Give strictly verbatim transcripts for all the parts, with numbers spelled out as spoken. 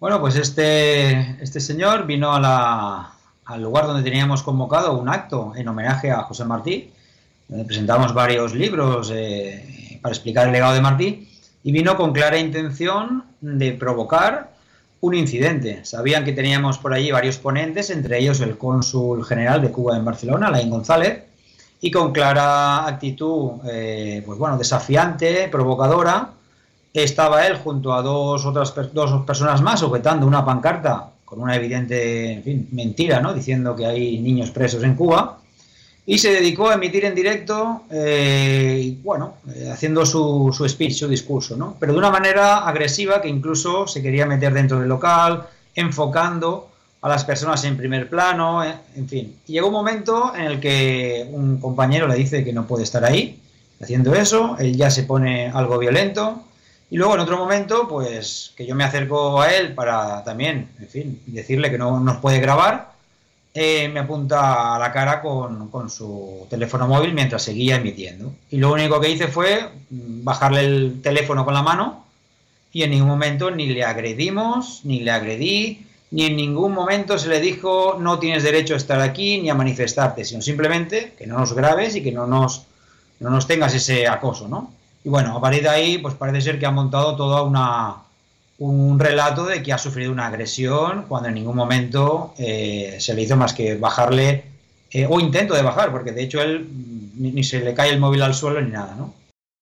Bueno, pues este, este señor vino a la, al lugar donde teníamos convocado un acto en homenaje a José Martí, donde presentamos varios libros eh, para explicar el legado de Martí, y vino con clara intención de provocar un incidente. Sabían que teníamos por allí varios ponentes, entre ellos el cónsul general de Cuba en Barcelona, Laín González, y con clara actitud, eh, pues bueno, desafiante, provocadora, estaba él junto a dos otras dos personas más sujetando una pancarta con una evidente, en fin, mentira, ¿no? Diciendo que hay niños presos en Cuba, y se dedicó a emitir en directo, eh, bueno, eh, haciendo su, su speech, su discurso, ¿no? Pero de una manera agresiva, que incluso se quería meter dentro del local, enfocando a las personas en primer plano, eh, en fin. Y llegó un momento en el que un compañero le dice que no puede estar ahí haciendo eso, él ya se pone algo violento. Y luego en otro momento, pues que yo me acerco a él para también, en fin, decirle que no nos puede grabar, eh, me apunta a la cara con, con su teléfono móvil mientras seguía emitiendo. Y lo único que hice fue bajarle el teléfono con la mano, y en ningún momento ni le agredimos, ni le agredí, ni en ningún momento se le dijo no tienes derecho a estar aquí ni a manifestarte, sino simplemente que no nos grabes y que no nos, no nos tengas ese acoso, ¿no? Y bueno, a partir de ahí, pues parece ser que ha montado todo una, un relato de que ha sufrido una agresión cuando en ningún momento eh, se le hizo más que bajarle, eh, o intento de bajar, porque de hecho él ni, ni se le cae el móvil al suelo ni nada, ¿no?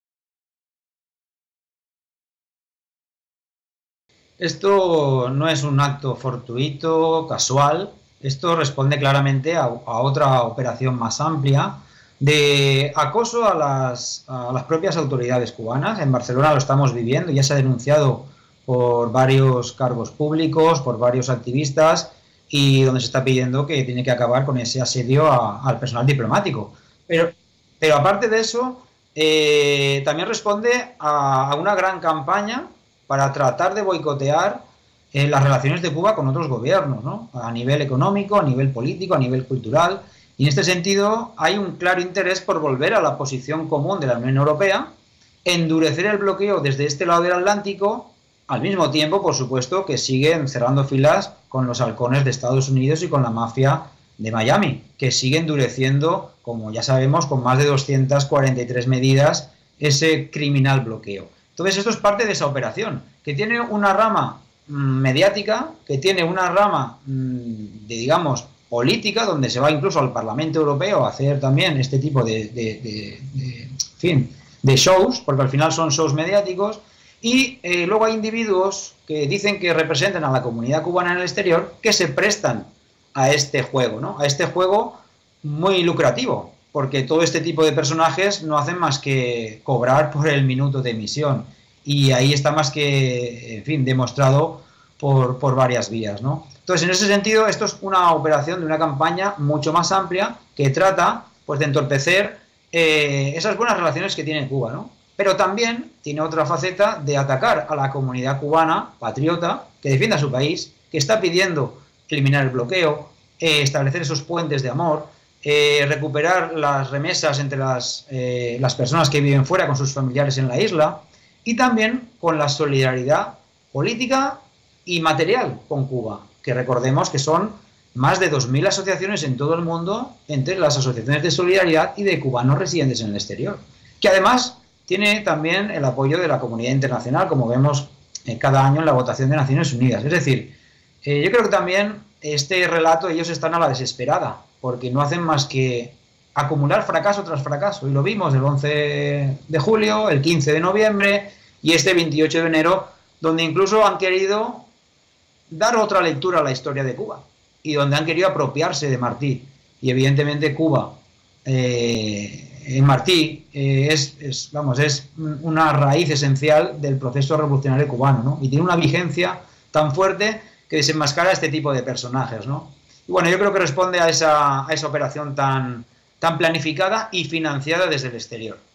Esto no es un acto fortuito, casual, esto responde claramente a, a otra operación más amplia de acoso a las, a las propias autoridades cubanas. En Barcelona lo estamos viviendo, ya se ha denunciado por varios cargos públicos, por varios activistas, y donde se está pidiendo que tiene que acabar con ese asedio a, al personal diplomático. Pero, pero aparte de eso, eh, también responde a, a una gran campaña para tratar de boicotear eh, las relaciones de Cuba con otros gobiernos, ¿no? A nivel económico, a nivel político, a nivel cultural. Y en este sentido hay un claro interés por volver a la posición común de la Unión Europea, endurecer el bloqueo desde este lado del Atlántico, al mismo tiempo, por supuesto, que siguen cerrando filas con los halcones de Estados Unidos y con la mafia de Miami, que sigue endureciendo, como ya sabemos, con más de doscientas cuarenta y tres medidas, ese criminal bloqueo. Entonces esto es parte de esa operación, que tiene una rama mmm, mediática, que tiene una rama mmm, de, digamos, política, donde se va incluso al Parlamento Europeo a hacer también este tipo de, de, de, de, en fin, de shows, porque al final son shows mediáticos, y eh, luego hay individuos que dicen que representan a la comunidad cubana en el exterior que se prestan a este juego, ¿no? A este juego muy lucrativo, porque todo este tipo de personajes no hacen más que cobrar por el minuto de emisión, y ahí está más que, en fin, demostrado por, por varias vías, ¿no? Entonces, en ese sentido, esto es una operación de una campaña mucho más amplia que trata, pues, de entorpecer eh, esas buenas relaciones que tiene Cuba, ¿no? Pero también tiene otra faceta de atacar a la comunidad cubana, patriota, que defiende a su país, que está pidiendo eliminar el bloqueo, eh, establecer esos puentes de amor, eh, recuperar las remesas entre las, eh, las personas que viven fuera con sus familiares en la isla, y también con la solidaridad política y material con Cuba, que recordemos que son más de dos mil asociaciones en todo el mundo, entre las asociaciones de solidaridad y de cubanos residentes en el exterior, que además tiene también el apoyo de la comunidad internacional, como vemos eh, cada año en la votación de Naciones Unidas. Es decir, eh, yo creo que también este relato ellos están a la desesperada, porque no hacen más que acumular fracaso tras fracaso, y lo vimos el once de julio, el quince de noviembre y este veintiocho de enero, donde incluso han querido dar otra lectura a la historia de Cuba, y donde han querido apropiarse de Martí. Y evidentemente Cuba, eh, en Martí, eh, es, es, vamos, es una raíz esencial del proceso revolucionario cubano, ¿no? Y tiene una vigencia tan fuerte que desenmascara este tipo de personajes, ¿no? Y bueno, yo creo que responde a esa, a esa operación tan, tan planificada y financiada desde el exterior.